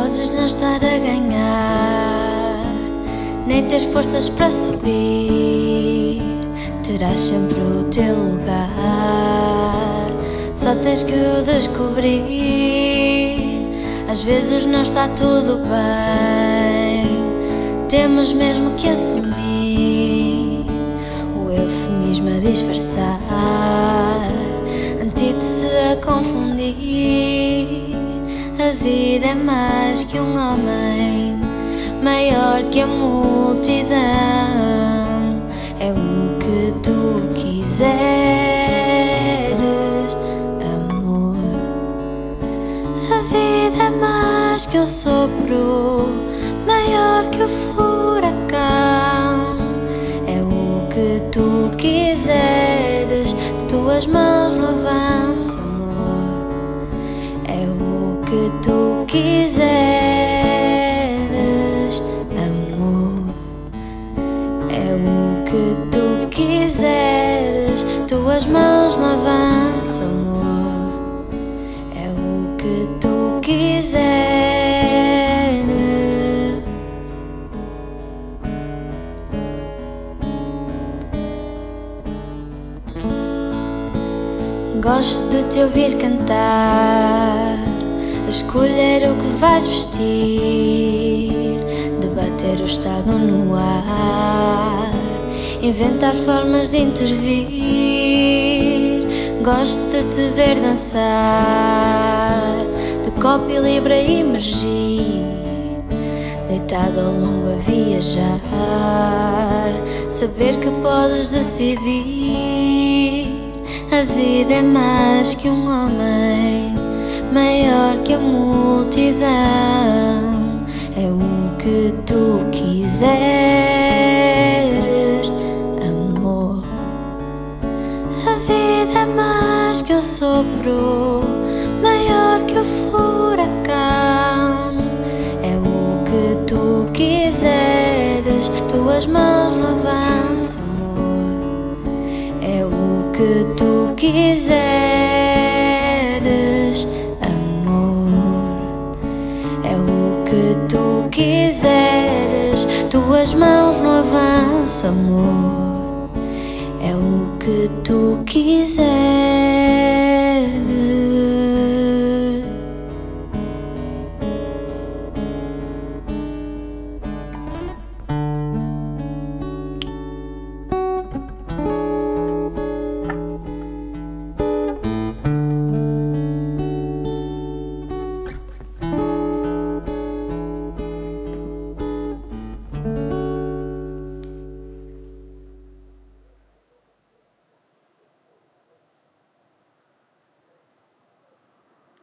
Podes não estar a ganhar, nem ter forças para subir, terás sempre o teu lugar. Só tens que o descobrir. Às vezes não está tudo bem, temos mesmo que assumir o eufemismo a disfarçar, antítese a confundir. A vida é mais que um homem, maior que a multidão. É o que tu quiseres, amor. A vida é mais que um sopro, maior que o furacão. É o que tu quiseres, tuas mãos no avanço, amor. É o que tu quiseres, amor. É o que tu quiseres, tuas mãos no avanço, amor. É o que tu quiseres. Gosto de te ouvir cantar, escolher o que vais vestir, debater o estado no ar, inventar formas de intervir. Gosto de te ver dançar, de copo e livre a emergir, deitado ao longo a viajar, saber que podes decidir. A vida é mais que um homem, maior que a multidão. É o que tu quiseres, amor. A vida é mais que um sopro, maior que o furacão. É o que tu quiseres, tuas mãos no avanço, amor. É o que tu quiseres, amor. É o que tu quiseres, tuas mãos no avanço, amor. É o que tu quiseres.